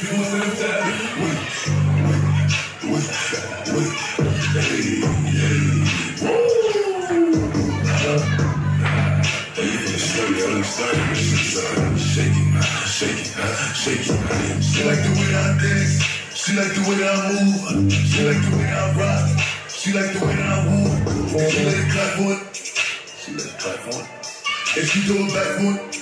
people in the time. Wait. Hey. Shake it. She like the way I dance. She like the way I move. She like the way I rock. She like the way I move. She let it clap for it. If she do it back for it.